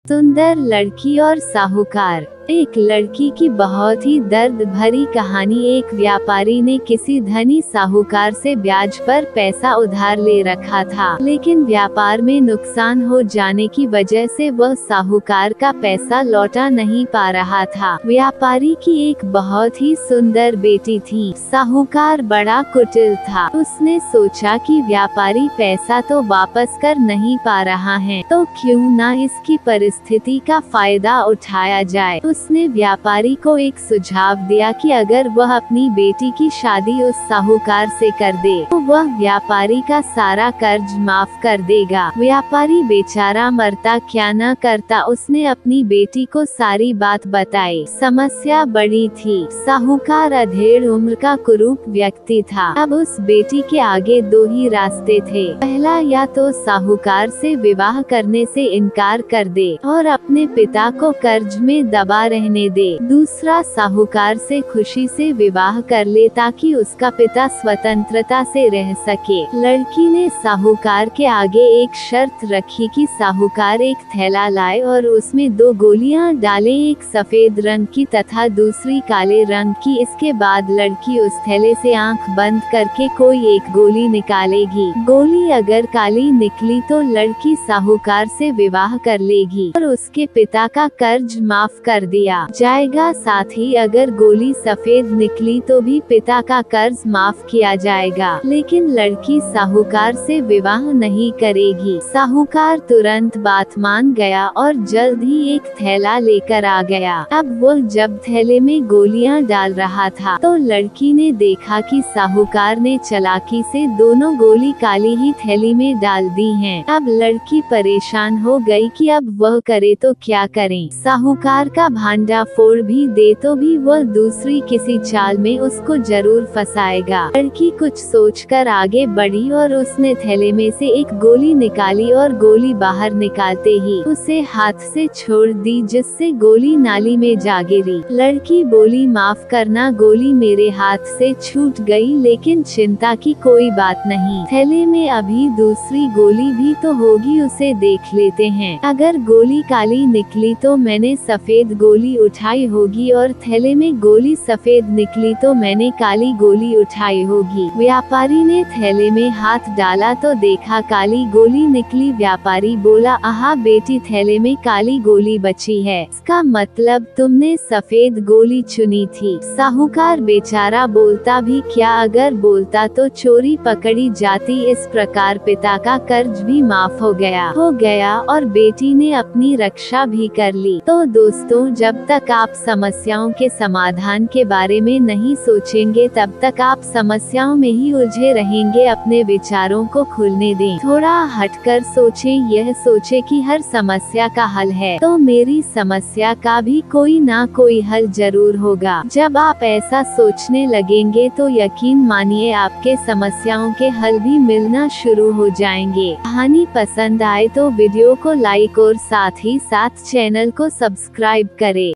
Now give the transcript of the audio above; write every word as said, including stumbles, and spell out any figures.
सुंदर लड़की और साहूकार। एक लड़की की बहुत ही दर्द भरी कहानी। एक व्यापारी ने किसी धनी साहूकार से ब्याज पर पैसा उधार ले रखा था, लेकिन व्यापार में नुकसान हो जाने की वजह से वह साहूकार का पैसा लौटा नहीं पा रहा था। व्यापारी की एक बहुत ही सुंदर बेटी थी। साहूकार बड़ा कुटिल था। उसने सोचा कि व्यापारी पैसा तो वापस कर नहीं पा रहा है, तो क्यों ना इसकी परिस्थिति का फायदा उठाया जाए। उसने व्यापारी को एक सुझाव दिया कि अगर वह अपनी बेटी की शादी उस साहूकार से कर दे तो वह व्यापारी का सारा कर्ज माफ कर देगा। व्यापारी बेचारा मरता क्या न करता। उसने अपनी बेटी को सारी बात बताई। समस्या बड़ी थी। साहूकार अधेड़ उम्र का कुरूप व्यक्ति था। अब उस बेटी के आगे दो ही रास्ते थे। पहला, या तो साहूकार से विवाह करने से इनकार कर दे और अपने पिता को कर्ज में दबा रहने दे। दूसरा, साहूकार से खुशी से विवाह कर ले ताकि उसका पिता स्वतंत्रता से रह सके। लड़की ने साहूकार के आगे एक शर्त रखी कि साहूकार एक थैला लाए और उसमें दो गोलियां डाले, एक सफेद रंग की तथा दूसरी काले रंग की। इसके बाद लड़की उस थैले से आंख बंद करके कोई एक गोली निकालेगी। गोली अगर काली निकली तो लड़की साहूकार से विवाह कर लेगी और उसके पिता का कर्ज माफ कर दिया जाएगा। साथ ही अगर गोली सफेद निकली तो भी पिता का कर्ज माफ किया जाएगा। लेकिन लड़की साहूकार से विवाह नहीं करेगी। साहूकार तुरंत बात मान गया और जल्द ही एक थैला लेकर आ गया। अब वो जब थैले में गोलियां डाल रहा था तो लड़की ने देखा कि साहूकार ने चालाकी से दोनों गोली काली ही थैली में डाल दी हैं। अब लड़की परेशान हो गई कि अब वह करे तो क्या करें। साहूकार का भांडा फोड़ भी दे तो भी वह दूसरी किसी चाल में उसको जरूर फंसाएगा। लड़की कुछ सोचकर आगे बढ़ी और उसने थैले में से एक गोली निकाली और गोली बाहर निकालते ही उसे हाथ से छोड़ दी, जिससे गोली नाली में जा गिरी। लड़की बोली, माफ करना, गोली मेरे हाथ से छूट गई, लेकिन चिंता की कोई बात नहीं। थैले में अभी दूसरी गोली भी तो होगी, उसे देख लेते हैं। अगर गोली काली निकली तो मैंने सफेद गोली उठाई होगी और थैले में गोली सफेद निकली तो मैंने काली गोली उठाई होगी। व्यापारी ने थैले में हाथ डाला तो देखा काली गोली निकली। व्यापारी बोला, आहा बेटी, थैले में काली गोली बची है, इसका मतलब तुमने सफेद गोली चुनी थी। साहूकार बेचारा बोलता भी क्या, अगर बोलता तो चोरी पकड़ी जाती। इस प्रकार पिता का कर्ज भी माफ हो गया हो गया और बेटी ने अपनी रक्षा भी कर ली। तो दोस्तों, जब तक आप समस्याओं के समाधान के बारे में नहीं सोचेंगे तब तक आप समस्याओं में ही उलझे रहेंगे। अपने विचारों को खुलने दें, थोड़ा हटकर सोचें। यह सोचें कि हर समस्या का हल है तो मेरी समस्या का भी कोई ना कोई हल जरूर होगा। जब आप ऐसा सोचने लगेंगे तो यकीन मानिए आपके समस्याओं के हल भी मिलना शुरू हो जाएंगे। कहानी पसंद आए तो वीडियो को लाइक और साथ ही साथ चैनल को सब्सक्राइब करें।